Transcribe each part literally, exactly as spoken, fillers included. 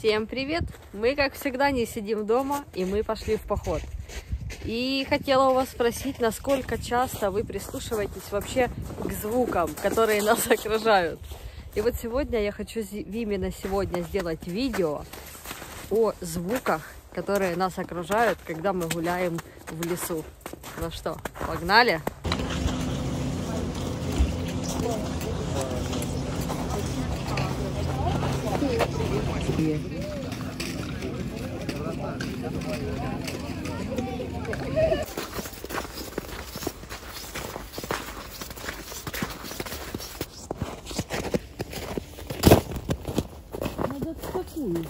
Всем привет! Мы, как всегда, не сидим дома, и мы пошли в поход. И хотела у вас спросить, насколько часто вы прислушиваетесь вообще к звукам, которые нас окружают. И вот сегодня я хочу именно сегодня сделать видео о звуках, которые нас окружают, когда мы гуляем в лесу. Ну что, погнали? Надо в такую.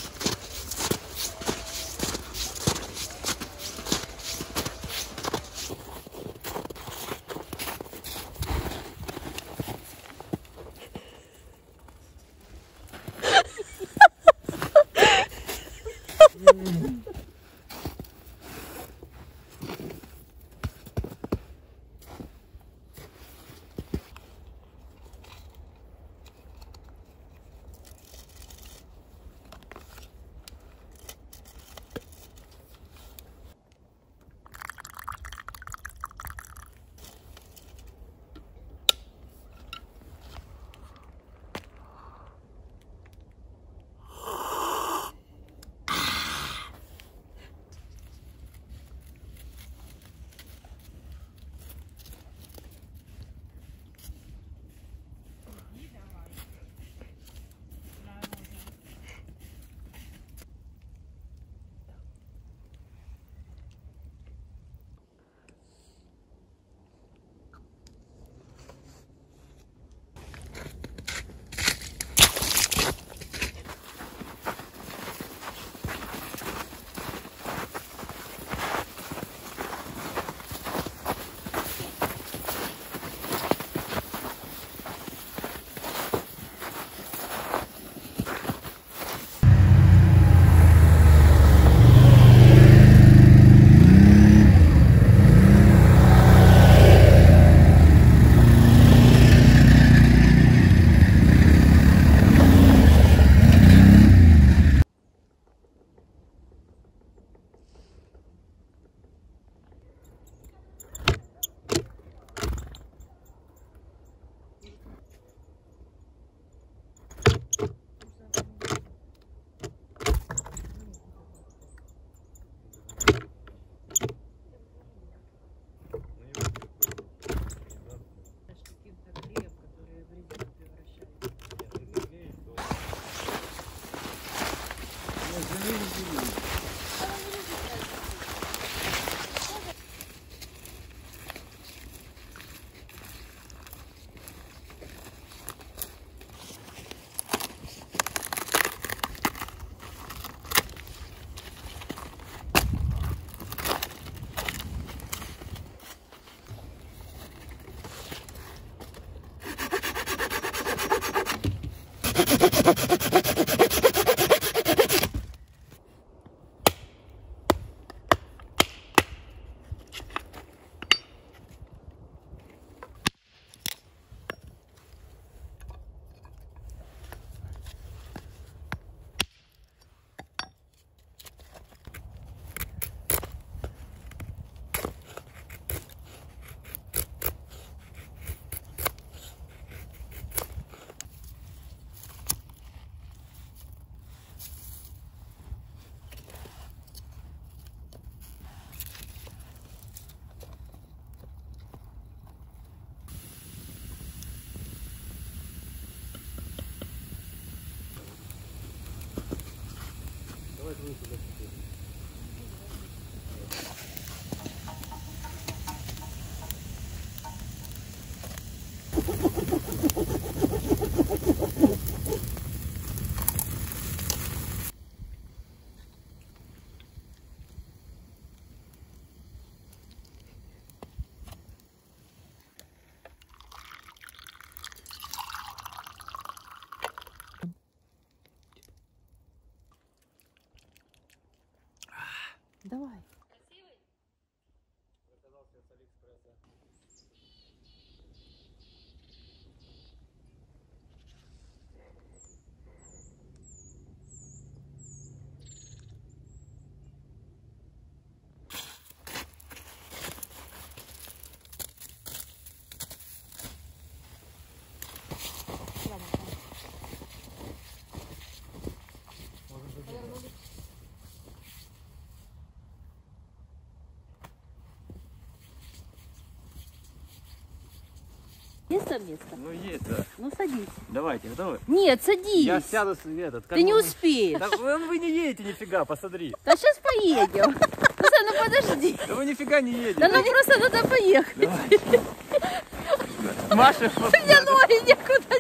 Давай. место место? Ну есть, да. Ну садись. Давайте, готовы? Нет, садись. Я сяду с этот. Ты не успеешь. Да вы, вы не едете нифига, посмотри. Да сейчас поедем. Просто, ну подожди. Да вы нифига не едете. Да ну просто надо поехать. Маша, Мне ноги некуда.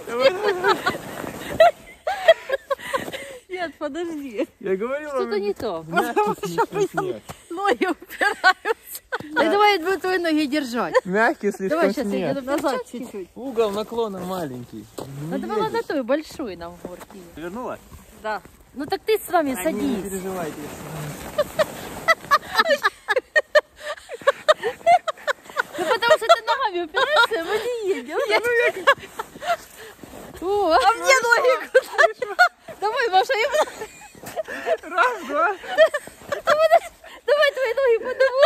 Нет, подожди. я говорил вам. Что-то не то. Мягкий слишком снег. Ноги упираются. Да давай я буду твои ноги держать. Мягкий слишком Давай сейчас я снег. еду Назад чуть-чуть. Угол наклона маленький. Не Надо было на едешь. той большой нам в горке. Вернула? Да. Ну так ты с вами А, Не, не садись. переживайте. Ну потому что ты ногами упираешься, и мы не едем. О, А мне ноги куда? давай, Маша, я... Раз, два. давай твои ноги подниму.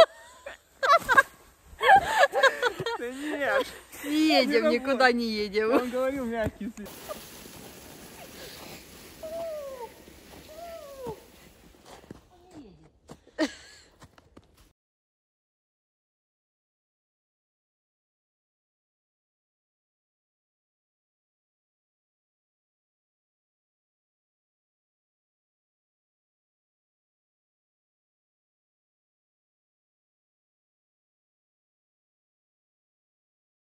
Да нет. Не едем, никуда не едем. Он говорил мягкий слишком.